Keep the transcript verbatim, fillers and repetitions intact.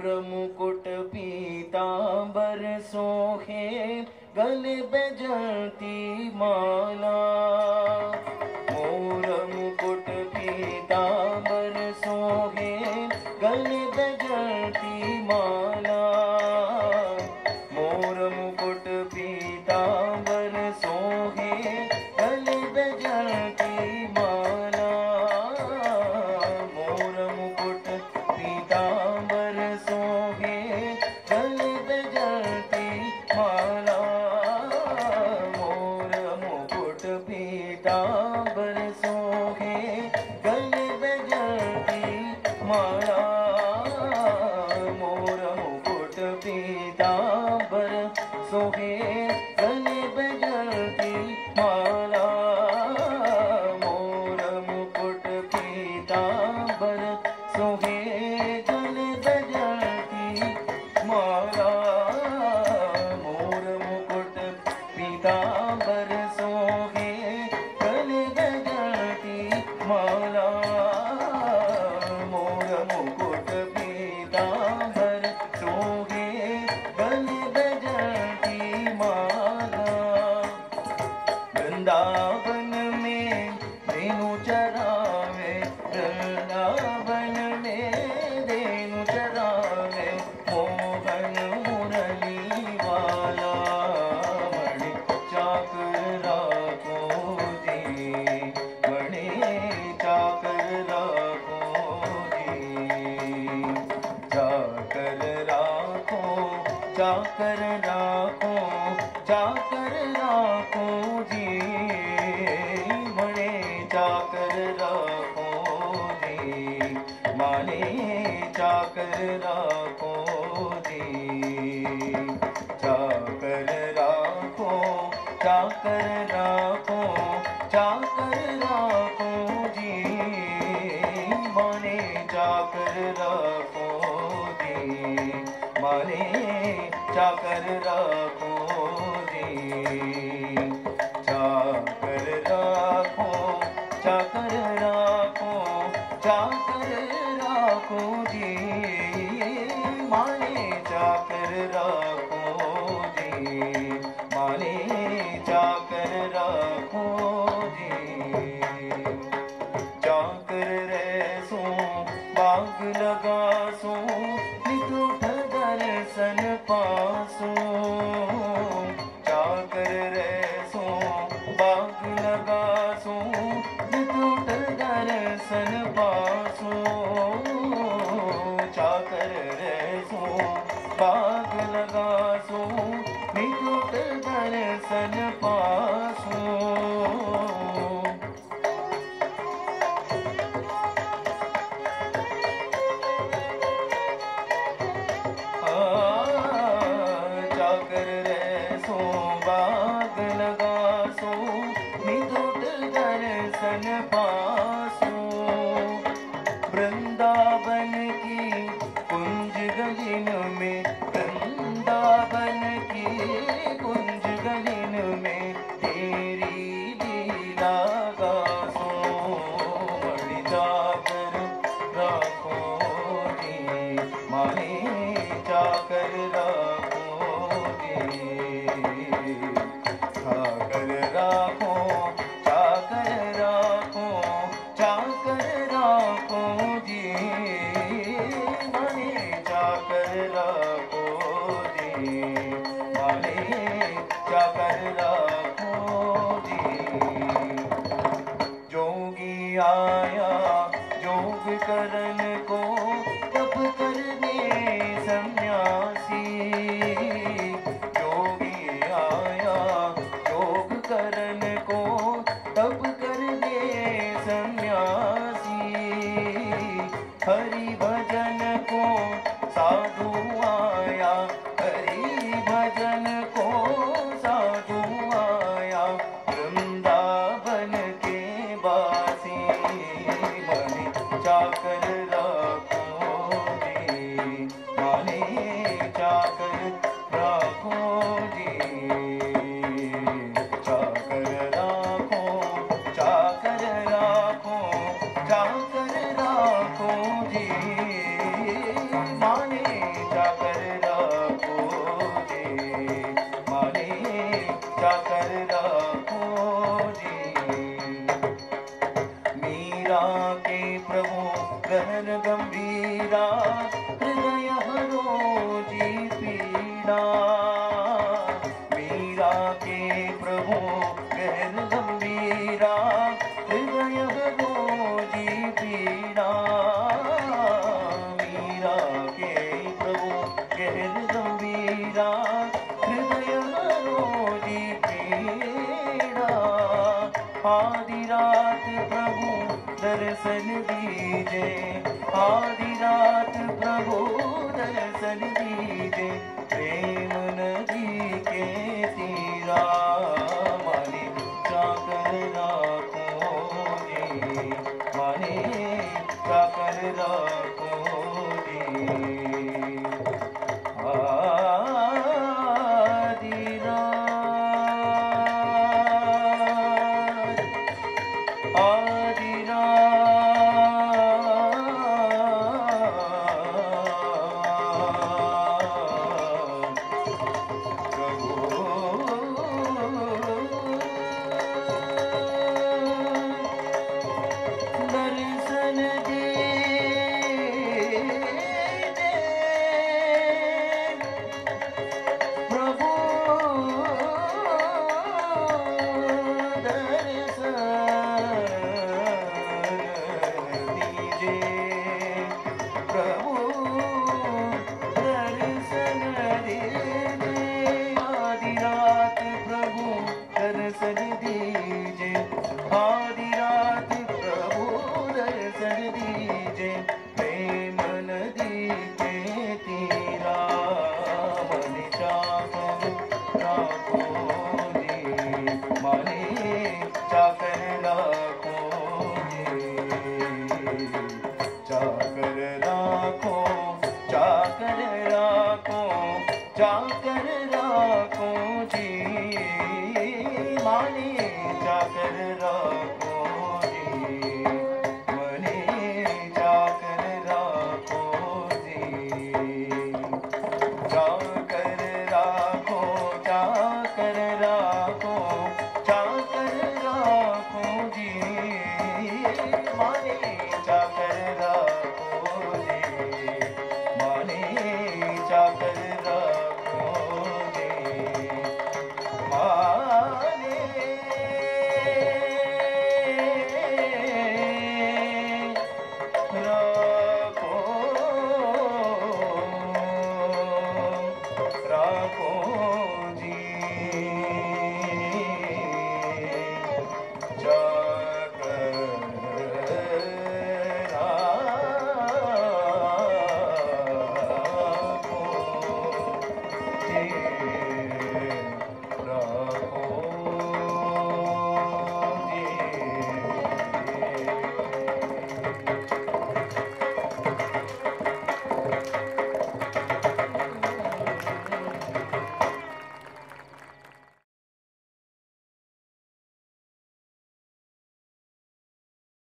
मोर मुकुट पीतांबर सोहे गले बैजंती माला। मोर मुकुट पीतांबर सोहे गले बैजंती माला। मोर मुकुट पीतांबर सोहे गले बैजंती माला। मोर मुकुट पीतांबर सोहे गले बैजंती माला। मोर मुकुट पीतांबर सोहे गले बैजंती माला। मोर मुकुट पीतांबर सोहे गले बैजंती माला। मोर मुकुट पीतांबर सोहे गले बैजंती माला। मोर मुकुट पीतांबर सोहे गले बैजंती माला। मोर मुकुट पीतांबर सोहे गले बैजंती माला। वृंदावन में धेनु चरावे, वृंदावन में धेनु चरावे मोहन मुरली वाला। मणि चाकर राखो जी, मणि चाकर राखो जी। चाकर राखो, चाकर राखो, चाकर राखो जी। मणि चाकर राखो जी, माने चाकर राखो जी। चाकर राखो, चाकर राखो, चाकर राखो जी। माने चाकर राखो जी, माने चाकर राखो जी। चाकर राखो, चाकर राखो, चाकर राखो जी। माने चाकर राखो जी, माने चाकर राखो जी। चाकर रैसो बाग लगासो, नितुठ दर्शन पासो। चाकर रैसो बाग लगासो, नितुठ दर्शन पासो। चाकर रैसो बाग लगासो, नितुठ दर्शन पासो। चाकर रैसो बाग लगासो, नितुठ दर्शन पासो। वृंदावन की कुंज गलिन में, वृंदावन की कुंज गलिन में तेरी लीला गासो। मणि चाकर राखो जी, माने चाकर राखो जी। चाकर राखो, चाकर राखो, चाकर राखो जी। माने चाकर राखो जी, माने चाकर राखो जी। जोगी आया जोग करन को, तप करने सन्यासी। जोगी आया जोग करन को, तप करने सन्यासी। हरि भजन को साधु गहन गंभीरा हृदय रोजी पीड़ा। आदि रात प्रभु दर्शन दीजे, आदि रात प्रभु दर्शन दीजे। प्रेम नदी के तीरा माने जाकर राखो जी, माने जाकर राखो जी। आदि रात, आदि चाकर राखो